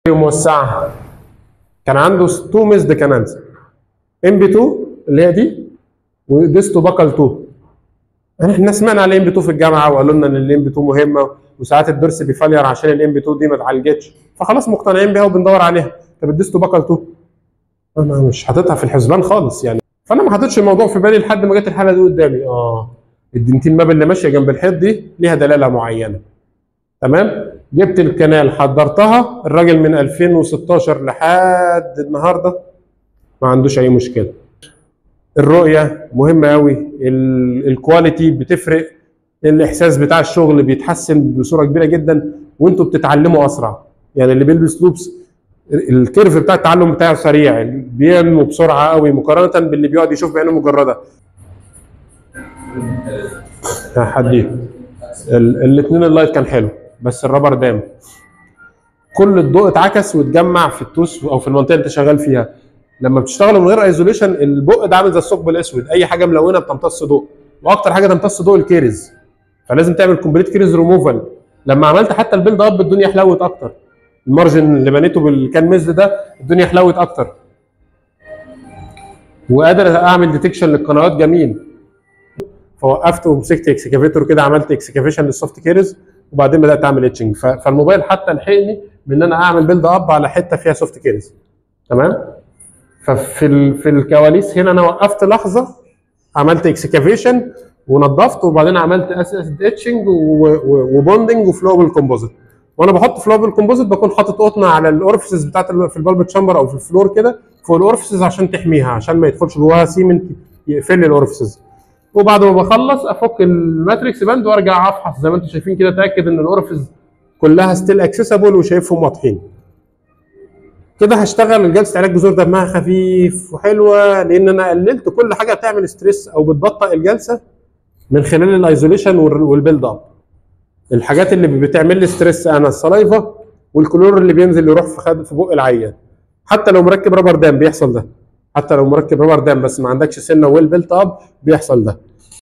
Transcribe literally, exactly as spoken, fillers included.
موسعه كان عنده تو ميزد كانالز، ام بي اتنين اللي هي دي وديستو باكال اتنين. احنا سمعنا على الام بي اتنين في الجامعه وقالوا لنا ان الام بي اتنين مهمه، وساعات الضرس بيفلير عشان الام بي اتنين دي ما اتعالجتش، فخلاص مقتنعين بيها وبندور عليها. طب الديستو باكال اتنين انا مش حاططها في الحسبان خالص يعني، فانا ما حطيتش الموضوع في بالي لحد ما جت الحاله دي قدامي. اه الدنتين ماب اللي ماشيه جنب الحيط دي ليها دلاله معينه. تمام، جبت الكنال حضرتها، الراجل من ألفين وستاشر لحد النهارده ما عندوش اي مشكله. الرؤيه مهمه قوي، الكواليتي بتفرق، الاحساس بتاع الشغل بيتحسن بصوره كبيره جدا، وانتوا بتتعلموا اسرع. يعني اللي بيلبس لوبس الكيرف بتاع التعلم بتاعه سريع، بينمو بسرعه قوي مقارنه باللي بيقعد يشوف بعينه مجرده. حديه الاثنين اللايت كان حلو، بس الرابر دام كل الضوء اتعكس واتجمع في التوس او في المنطقه اللي انت شغال فيها. لما بتشتغلوا من غير ايزوليشن البق ده عامل زي الثقب الاسود، اي حاجه ملونه بتمتص ضوء، واكتر حاجه تمتص ضوء الكيرز، فلازم تعمل كومبليت كيرز ريموفال. لما عملت حتى البيلد اب الدنيا حلوت اكتر، المارجن اللي بنيته بالكان ميزد ده الدنيا حلوت اكتر، وقادر اعمل ديتكشن للقنوات جميل. فوقفت ومسكت اكسكافيتور كده، عملت اكسكافيشن للسوفت كيرز، وبعدين بدات اعمل اتشنج. فالموبايل حتى لحقني من ان انا اعمل بيلد اب على حته فيها سوفت كيرز. تمام، ففي ال... في الكواليس هنا انا وقفت لحظه، عملت اكسكافيشن ونظفت، وبعدين عملت اسيد اتشنج وبوندنج وفلوبل كومبوزيت. وانا بحط فلوبل كومبوزيت بكون حاطط قطنه على الاورفيسز بتاعت في البالب تشامبر او في الفلور كده فوق الاورفيسز عشان تحميها، عشان ما يدخلش جواها سيمنت يقفل لي الاورفيسز. وبعد ما بخلص افك الماتريكس باند وارجع افحص زي ما انتم شايفين كده، اتاكد ان الاورفيس كلها ستيل اكسسبل وشايفهم واضحين. كده هشتغل جلسه علاج جذور دمها خفيف وحلوه، لان انا قللت كل حاجه بتعمل ستريس او بتبطئ الجلسه من خلال الايزوليشن والبيلد اب. الحاجات اللي بتعمل لي ستريس انا السلايفا والكلور اللي بينزل يروح في خد في بق العيان. حتى لو مركب رابر دام بيحصل ده، حتى لو مركب رابر دام بس ما عندكش سنه ويل بيلت اب بيحصل ده.